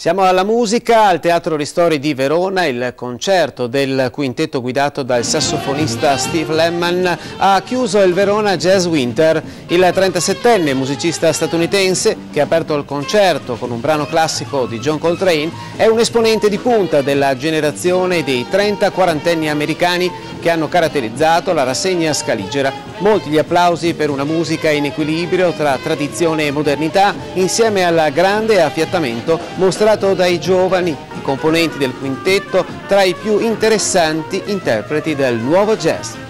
Siamo alla musica, al Teatro Ristori di Verona. Il concerto del quintetto guidato dal sassofonista Steve Lehman ha chiuso il Verona Jazz Winter. Il 37enne musicista statunitense, che ha aperto il concerto con un brano classico di John Coltrane, è un esponente di punta della generazione dei 30-40enni americani che hanno caratterizzato la rassegna scaligera. Molti gli applausi per una musica in equilibrio tra tradizione e modernità, insieme al grande affiattamento mostrato dai giovani componenti del quintetto, tra i più interessanti interpreti del nuovo jazz.